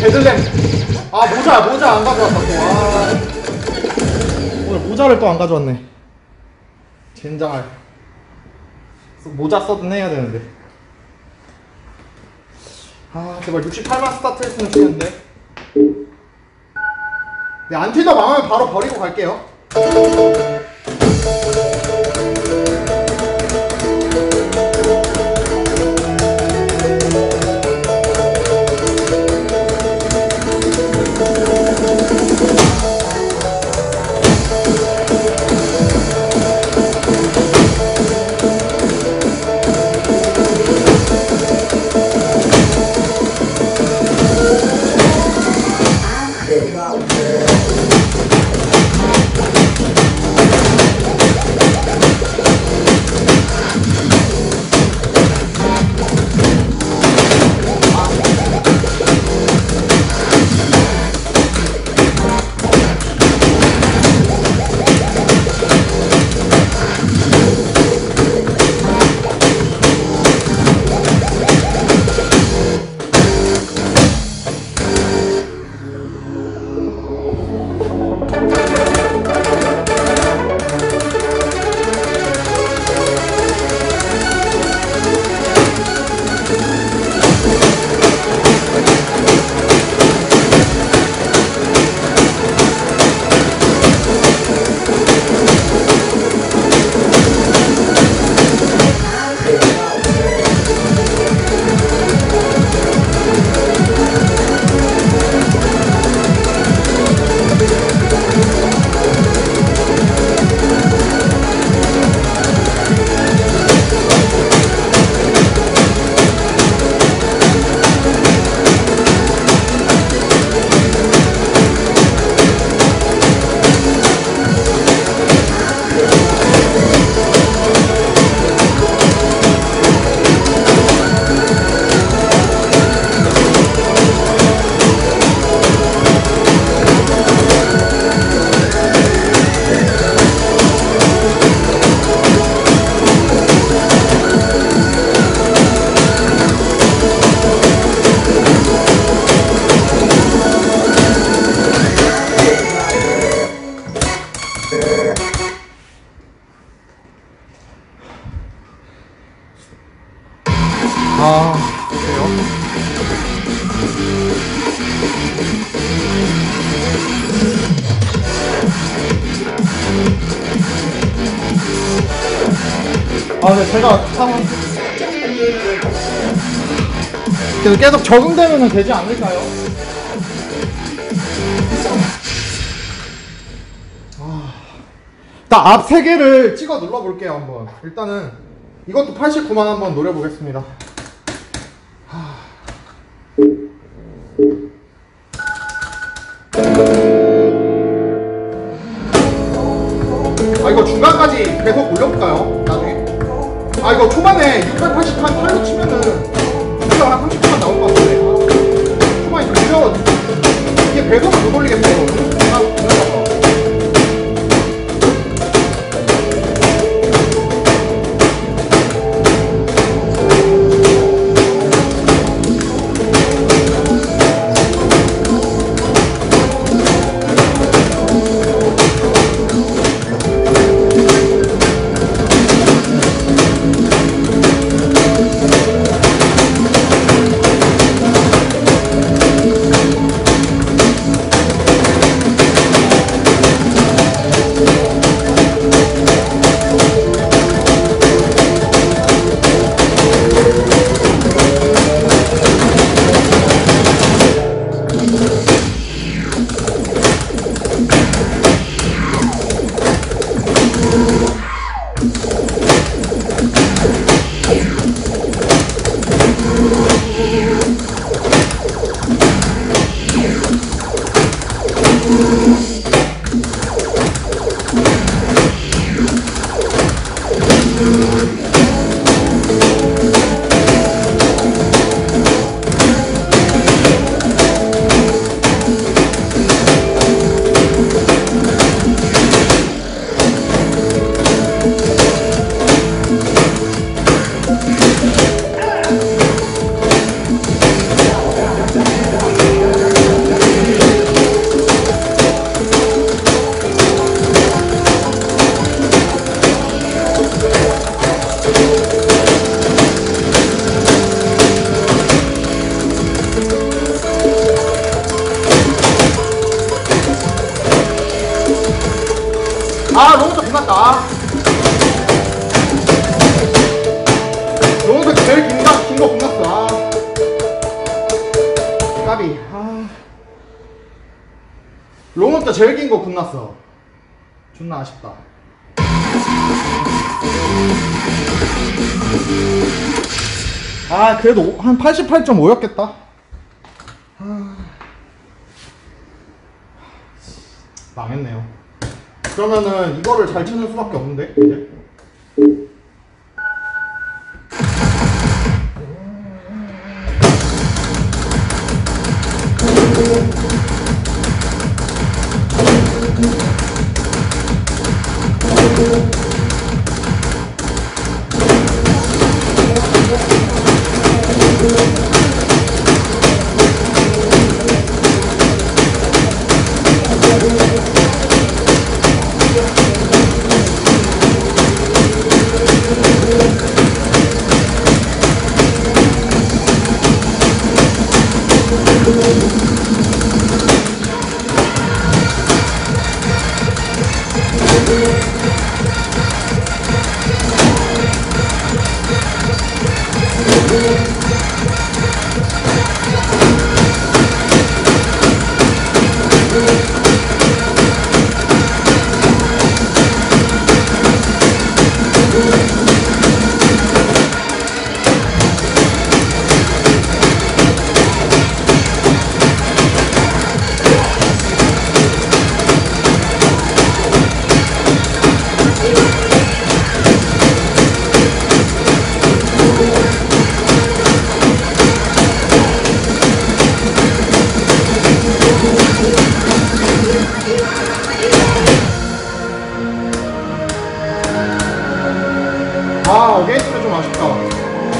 데들렘. 아, 모자 안 가져왔다 또. 아, 오늘 모자를 또 안 가져왔네. 젠장할. 모자 써든 해야 되는데. 아, 제발 68만 스타트 했으면 좋겠는데. 네, 안 튀다 망하면 바로 버리고 갈게요. 아, 그래요? 아, 네, 제가 참 계속 적응되면 되지 않을까요? 일단 앞 3개를 찍어 눌러볼게요. 한번 일단은 이것도 89만 한번 노려보겠습니다. 아, 이거 중간까지 계속 올려볼까요? 나중에. 아, 이거 초반에 680한 8로 치면은 진짜 한 30분만 나올 것 같은데. 초반에 좀 느려. 이게 배속을 못 올리겠어요. 아, 로운터 끝났다. 아. 로운터 제일 긴 거 끝났어. 아. 까비. 아. 로운터 제일 긴 거 끝났어. 존나 아쉽다. 아, 그래도 한 88.5였겠다. 망했네요. 그러면은 이거를 잘 치는 수밖에 없는데 이제. 아, 어게인스는 좀 아쉽다.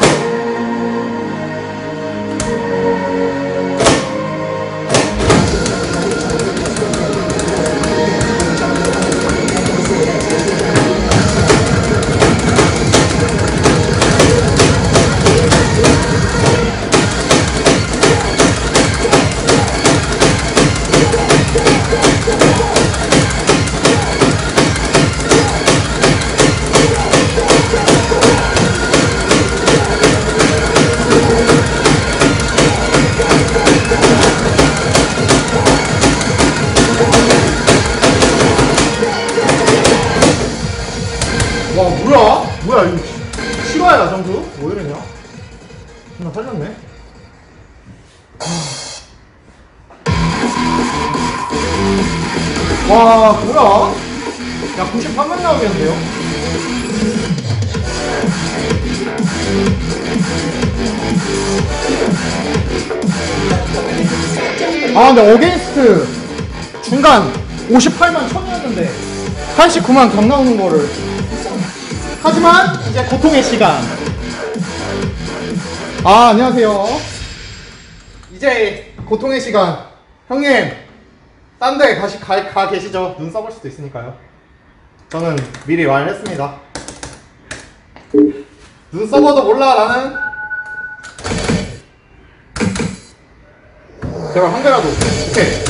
와, 뭐야 이거 실화야 점수? 뭐 이러냐? 나 살렸네. 와, 뭐야? 야, 98만 나오겠는데요? 아, 근데 어게인스트 중간 58만 1000이었는데 89만 강 나오는 거를. 하지만 이제 고통의 시간. 아, 안녕하세요. 이제 고통의 시간. 형님, 딴 데 가 계시죠? 눈 써볼 수도 있으니까요. 저는 미리 말했습니다. 눈 써봐도 몰라 나는. 제발 한 개라도. 오케이.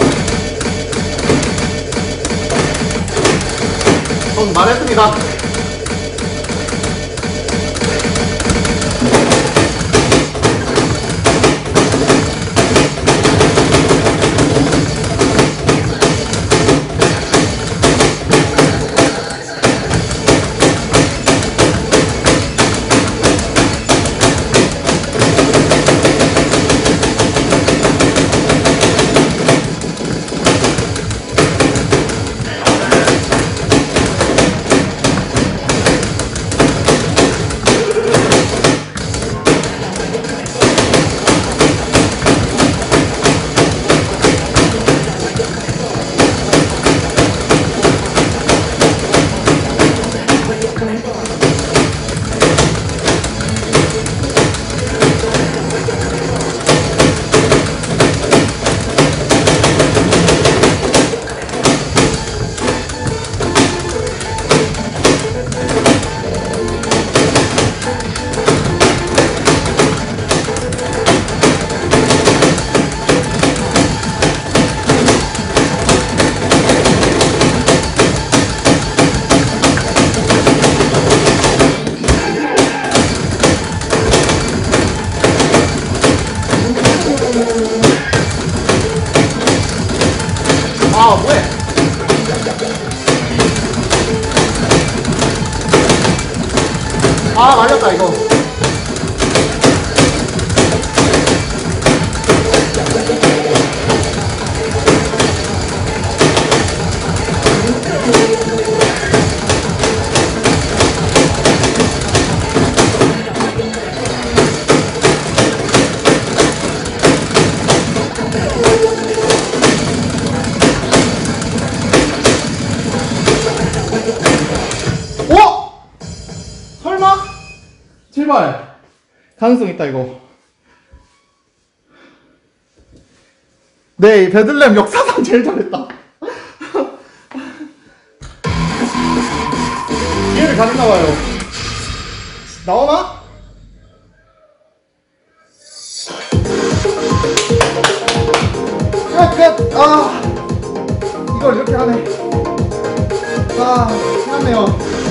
전 말했습니다. 아 말렸다 이거. 어? 설마? 제발. 가능성 있다 이거. 네, 베들렘 역사상 제일 잘했다. 기회를 가졌나봐요. 나오나? 끝! 아, 이걸 이렇게 하네. 아, 끝났네요.